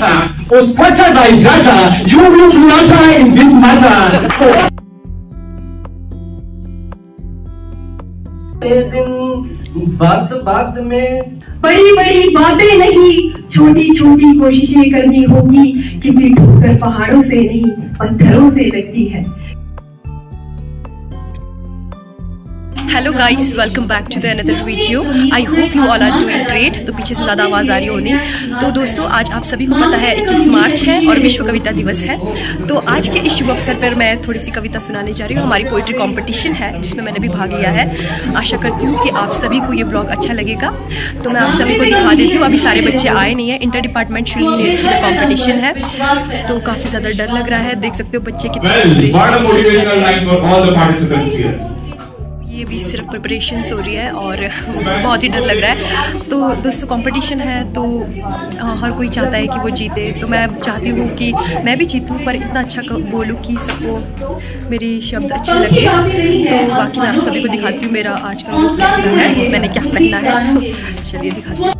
matter, was squattered by data, you will flutter in this matter. बात बात में बड़ी बड़ी बातें नहीं, छोटी छोटी कोशिशें करनी होगी, क्योंकि ठोकर पहाड़ों से नहीं पत्थरों से लगती है। Hello guys, welcome back to the another video. I hope you all are doing great. तो पीछे से ज़्यादा आवाज़ आ रही होनी। तो दोस्तों, आज आप सभी को पता है 21 मार्च है और विश्व कविता दिवस है। तो आज के इस शुभ अवसर पर मैं थोड़ी सी कविता सुनाने जा रही हूँ। हमारी पोइट्री कंपटीशन है जिसमें मैंने भी भाग लिया है। आशा करती हूँ कि आप सभी को ये ब्लॉग अच्छा लगेगा। तो मैं आप सभी को दिखा देती हूँ। अभी सारे बच्चे आए नहीं है। इंटर डिपार्टमेंटल यूनिवर्सिटी का कॉम्पिटिशन है, तो काफ़ी ज़्यादा डर लग रहा है। देख सकते हो बच्चे कितने। ये भी सिर्फ प्रिपरेशंस हो रही है और बहुत ही डर लग रहा है। तो दोस्तों, कंपटीशन है तो हर कोई चाहता है कि वो जीते। तो मैं चाहती हूँ कि मैं भी जीतूँ, पर इतना अच्छा बोलूँ कि सबको मेरे शब्द अच्छे लगे। तो बाकी मैं आप सभी को दिखाती हूँ मेरा आज का लुक कैसा है, मैंने क्या पहना है। चलिए दिखाती हूँ।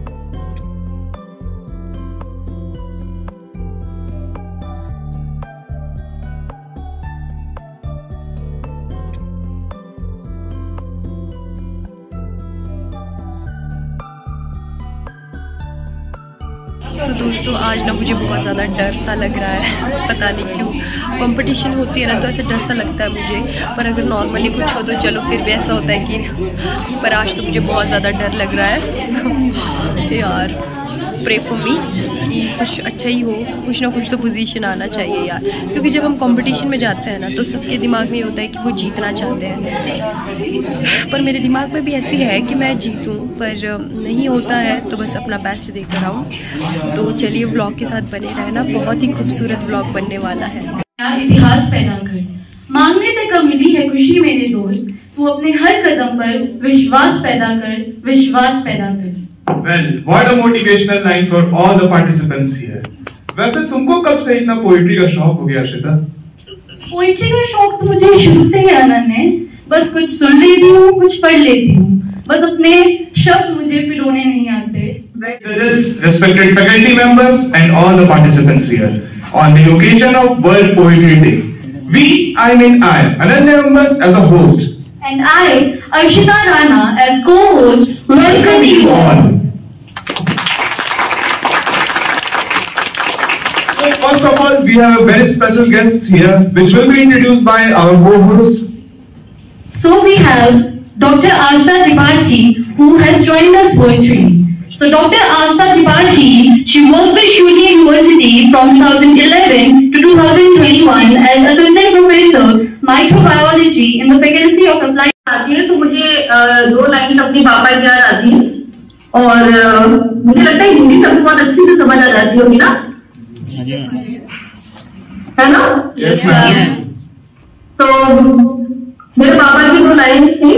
तो दोस्तों, आज ना मुझे बहुत ज़्यादा डर सा लग रहा है, पता नहीं क्यों। कंपटीशन होती है ना तो ऐसे डर सा लगता है मुझे, पर अगर नॉर्मली कुछ हो तो चलो फिर भी ऐसा होता है कि, पर आज तो मुझे बहुत ज़्यादा डर लग रहा है। यार प्रे फॉर मी कि कुछ अच्छा ही हो, कुछ ना कुछ तो पोजीशन आना चाहिए यार। क्योंकि जब हम कंपटीशन में जाते हैं ना तो सबके दिमाग में ये होता है कि वो जीतना चाहते हैं, पर मेरे दिमाग में भी ऐसी है कि मैं जीतूं, पर नहीं होता है। तो बस अपना बेस्ट देकर आऊँ। तो चलिए व्लॉग के साथ बने रहना, बहुत ही खूबसूरत व्लॉग बनने वाला है। इतिहास पैदा कर, मांगने से कब मिली है खुशी मेरे दोस्त, तू अपने हर कदम पर विश्वास पैदा कर, विश्वास पैदा कर। Well, what a motivational line for all the participants here. वैसे तुमको कब से इतना पोइट्री का शौक हो गया अर्शिता? पोइट्री का शौक तो मुझे शुरू से ही आनंद है। बस कुछ सुन लेती हूँ, कुछ पढ़ लेती हूँ, बस अपने शब्द मुझे पिरोने नहीं आते। Respected faculty members and all the participants here, on the occasion of World Poetry Day, I, Ananya Ambas as a host, and I, Arshita Rana, as co-host, welcome you all. First of all, we have a very special guest here, which will be introduced by our co-host. So we have Dr. Asta Tripathi, who has joined us poetry. So Dr. Asta Tripathi, she worked with Shulli University from 2011 to 2021 as assistant professor microbiology in the faculty of applied. आती है तो मुझे 2 line अपनी पापा की याद आती है, और मुझे लगता है हिंदी सबको बहुत अच्छी से समझ आ जाती होगी ना, है ना? Yes, ma'am. So मेरे पापा की 2 लाइन थी,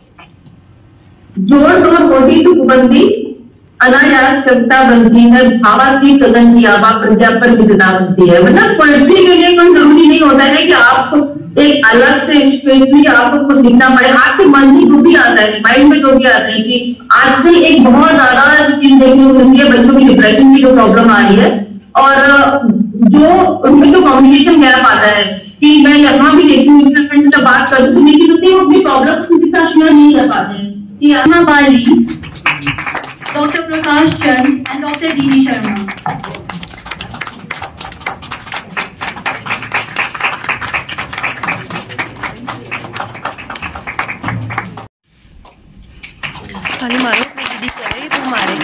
जोर जोर होती तो कुबंदी, अनायास कविता बनती है, भावा की गगन की आभा प्रज्ञा पर विदा बनती है। मतलब पोएट्री के लिए कोई जरूरी नहीं होता है कि आप एक अलग से स्पेशली आपको कुछ लिखना पड़े। आपके मन में जो भी आता है, माइंड में जो भी आता है, कि आज से एक बहुत ज्यादा चीज देखने को मिलती है बच्चों की डिप्रेशन की जो प्रॉब्लम आ रही है, और जो उनमें जो कम्युनिकेशन गैप आता है कि मैं यहाँ भी देखती हूँ इसमें फ्रेंड से बात करती हूँ, लेकिन उसमें वो अपनी प्रॉब्लम किसी के साथ शेयर नहीं कर पाते हैं। Yama Bali, Dr. Prakash Chand and Dr. D.D. Sharma. खाली मारो, दीदी कह रही तुम मारे।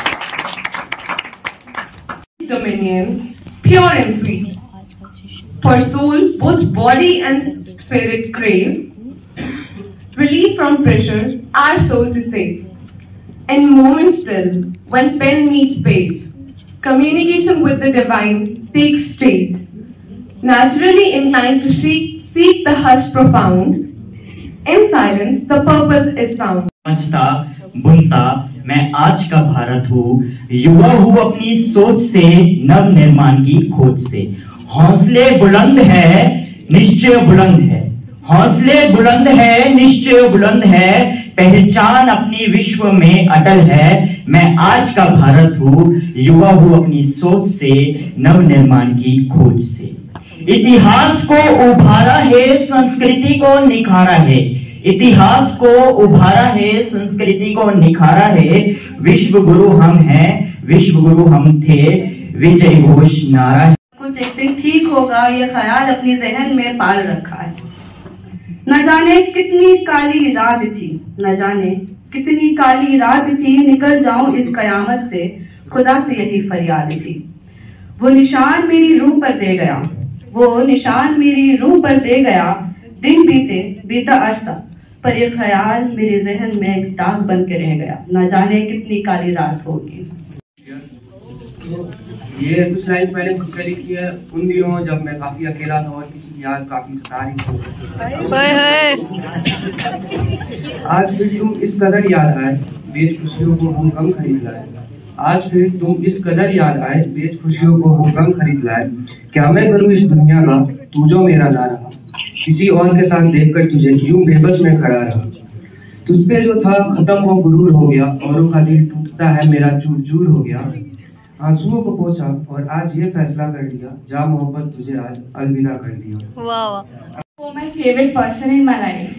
Dominion, pure and sweet, for soul both body and spirit crave, relief from pressure, our soul to save. In moments still, when pen meets space, communication with the divine takes stage. Naturally inclined to seek the hush profound, in silence the purpose is found. समझता बुनता मैं आज का भारत हूँ, युवा हूँ अपनी सोच से, नव निर्माण की खोज से। हौसले बुलंद है, निश्चय बुलंद है, हौसले बुलंद है, निश्चय बुलंद है, पहचान अपनी विश्व में अटल है। मैं आज का भारत हूँ, युवा हूँ अपनी सोच से, नव निर्माण की खोज से। इतिहास को उभारा है, संस्कृति को निखारा है। इतिहास को उभारा है, संस्कृति को निखारा है। विश्व गुरु हम हैं, विश्व गुरु हम थे, विजय घोष नारा है। कुछ एक दिन ठीक होगा, ये ख्याल अपनी जहन में पाल रखा है। न जाने कितनी काली रात थी, न जाने कितनी काली रात थी, निकल जाऊं इस कयामत से, खुदा से यही फरियाद थी। वो निशान मेरी रूह पर दे गया, वो निशान मेरी रूह पर दे गया। दिन बीते बीता अरसा, पर ये ख्याल मेरे जहन में एक दाग बन के रह गया। न जाने कितनी काली रात होगी। ये कुछ लाइन पहले खुद से लिखी है उन दिनों जब मैं काफी अकेला था और किसी की याद काफी सता रही थी। आज फिर तुम इस कदर याद आए, बेच खुशियों को हम गम खरीद लाए। आज फिर तुम इस कदर याद आए, बेच खुशियों को हम गम खरीद लाए। क्या मैं करूँ इस दुनिया का, तू जो मेरा ना रहा, किसी और के साथ देखकर तुझे यूं बेबस में खड़ा रहा। तुझ पे जो था खत्म हो गुरूर हो गया, औरों का दिल टूटता है मेरा चूर चूर हो गया। आंसुओं को पोंछा और आज ये फैसला कर लिया, जा मोहब्बत तुझे आज अलविदा कर दिया। वाह, my favourite person in my life.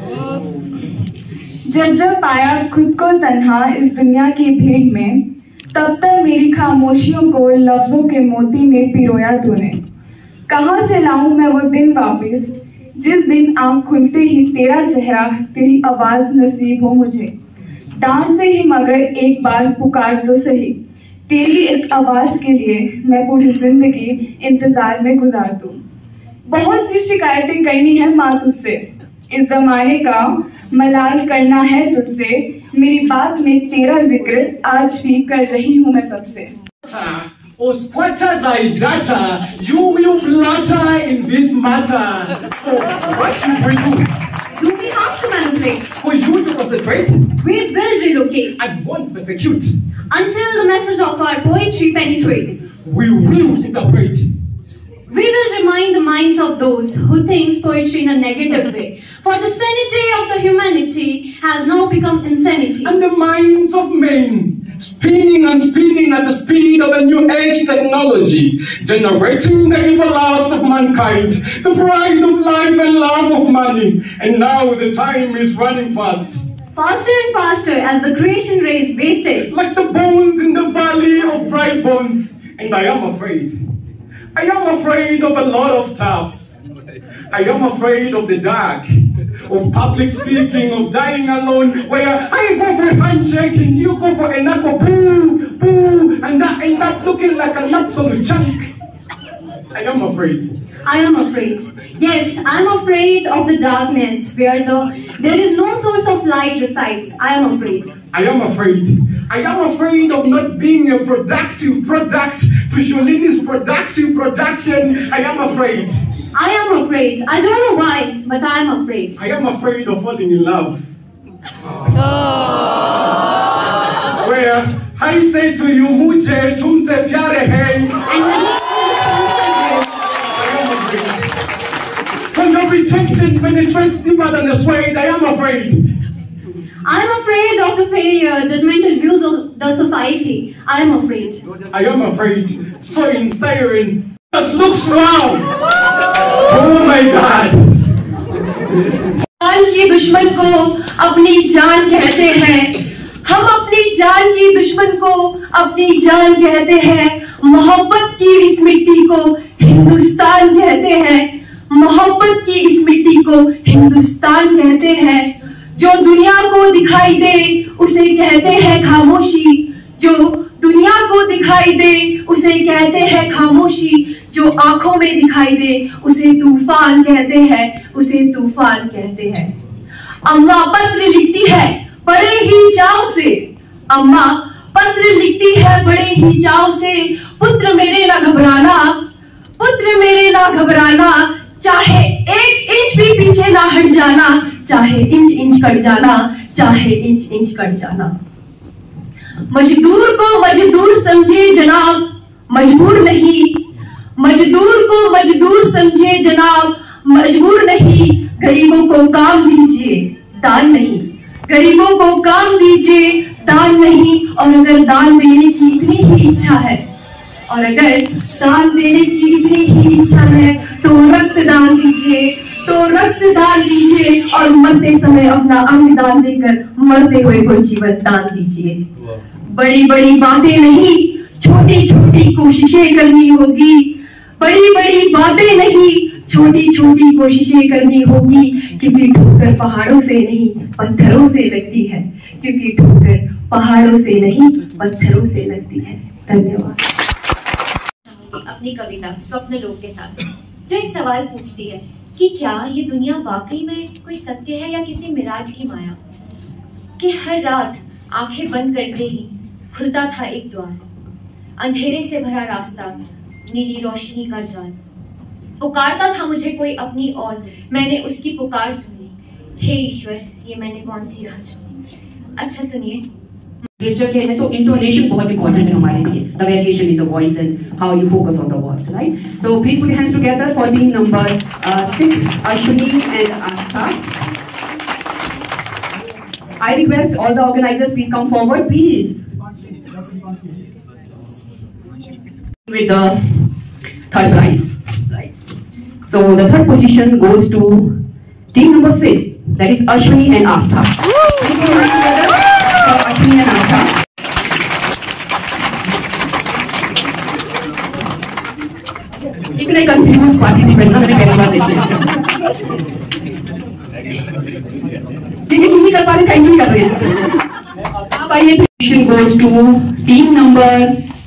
जब पाया खुद को तन्हा इस दुनिया की भीड़ में, तब तक मेरी खामोशियों को लफ्जों के मोती में पिरोया तूने। कहाँ से लाऊं मैं वो दिन वापिस, जिस दिन आंख खुलते ही तेरा चेहरा, तेरी आवाज नसीब हो मुझे। डांट से ही मगर एक बार पुकार तो सही, तेरी एक आवाज के लिए मैं पूरी जिंदगी इंतजार में गुजार दूं। बहुत सी शिकायतें करनी है माँ तुझसे, इस जमाने का मलाल करना है तुझसे। मेरी बात में तेरा जिक्र आज भी कर रही हूँ मैं सबसे। Or squatter thy data, you will flutter in this matter. So what should we do? Do we have to manipulate? For you to concentrate, We will relocate and won't persecute. until the message of our poetry penetrates. We will interpret. We will remind the minds of those who think poetry in a negative way. For the sanity of the humanity has now become insanity. And the minds of men spinning and spinning at the speed of a new age technology, generating the everlast of mankind, the pride of life and love of money. And now the time is running fast. Faster and faster as the creation race wasted. Like the bones in the valley of dry bones. And I am afraid. I am afraid of a lot of stuff. I am afraid of the dark, of public speaking, of dying alone, where I go for a handshake and you go for a knuckle, boo, boo, and I end up looking like an absolute chunk. I am afraid. I am afraid. Yes, I am afraid of the darkness where there is no source of light resides. I am afraid. I am afraid. I am afraid of not being a productive product to Jolini's productive production. I am afraid. I am afraid. I don't know why, but I am afraid. I am afraid of falling in love. Where I say to you, mujhe tumse pyare hai, and when your rejection penetrates deeper than the suede, I am afraid. I am afraid of the failure, judgmental views of the society. I am afraid. I am afraid. So in silence, just looks round. Oh my God. जान की दुश्मन को अपनी जान कहते हैं, हम अपनी जान की दुश्मन को अपनी जान कहते हैं। मोहब्बत की इस मिट्टी को हिंदुस्तान कहते हैं, मोहब्बत की इस मिट्टी को हिंदुस्तान कहते हैं। जो दुनिया को दिखाई दे उसे कहते हैं खामोशी, जो दुनिया को दिखाई दे उसे कहते हैं खामोशी, जो आंखों में दिखाई दे उसे तूफान कहते हैं, उसे तूफान कहते हैं। अम्मा पत्र लिखती है बड़े ही चाव से, अम्मा पत्र लिखती है बड़े ही चाव से, पुत्र मेरे ना घबराना, पुत्र मेरे ना घबराना, चाहे एक इंच भी पीछे ना हट जाना, चाहे इंच इंच कट जाना, चाहे इंच इंच कट जाना। मजदूर को मजदूर समझे जनाब, मजबूर नहीं, मजदूर को मजदूर समझे जनाब, मजबूर नहीं, गरीबों को काम दीजिए दान नहीं, गरीबों को काम दीजिए, दान नहीं। और अगर दान देने की इतनी ही इच्छा है, और अगर दान देने की इतनी ही इच्छा है तो रक्तदान दीजिए, तो रक्तदान दीजिए और मरते समय अपना अंग दान देकर मरते हुए को जीवन दान दीजिए। बड़ी बड़ी बातें नहीं, छोटी छोटी कोशिशें करनी होगी। बड़ी बड़ी बातें नहीं, छोटी छोटी कोशिशें करनी होगी, क्योंकि ठोकर पहाड़ों से नहीं पत्थरों से लगती है, क्योंकि ठोकर पहाड़ों से नहीं पत्थरों से लगती है। धन्यवाद। अपनी कविता स्वप्न लोक के साथ जो एक सवाल पूछती है कि क्या ये दुनिया वाकई में कोई सत्य है या किसी मिराज की माया, कि हर रात आंखें बंद करते ही खुलता था एक द्वार, अंधेरे से भरा रास्ता, नीली रोशनी का जाल, पुकारता था मुझे कोई अपनी ओर, मैंने उसकी पुकार सुनी, हे ईश्वर ये मैंने कौन सी राह चुनी। अच्छा सुनिए, लिटरेचर के हैं तो इंटोनेशन बहुत इंपॉर्टेंट है हमारे लिए, the variation in the voice and how you focus on the words, right? So please put your hands together for team number 6, Ashwini and Astha. I request all the organizers please come forward, please. With the third prize, right? So the third position goes to team number 6, that is Ashwini and Astha. Thank you together for Ashwini and Astha. इतने confuse participant ना मैंने पहली बार देखे, लेकिन तुम ही कर पा रहे, थैंक यू कर रहे हैं। अब आइए, position goes to team number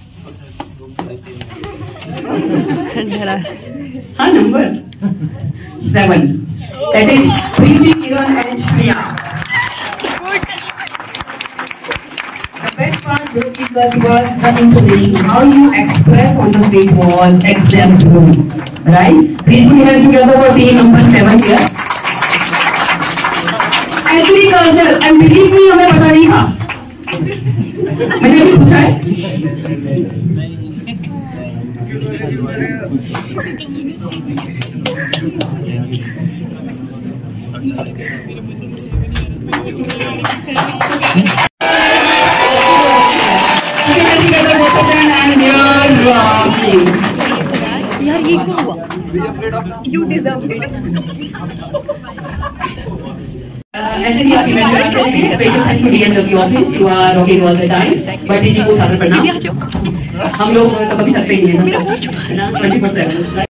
number 7, that is Preeti, Kiran and Shreya. The best part was the intonation, how you express on the stage was exemplary, right? Please put your hands together for team number 7 here. Agriculture, and believe me हमें पता नहीं था, मैंने भी पूछा है। यार ये क्यों हुआ? You deserved it. Actually, आप इवेंट करते हैं, patient and medium of office, you are rocking all the time, but दीदी को सादर प्रणाम। हम लोग तो कभी थकते ही नहीं हैं, 24/7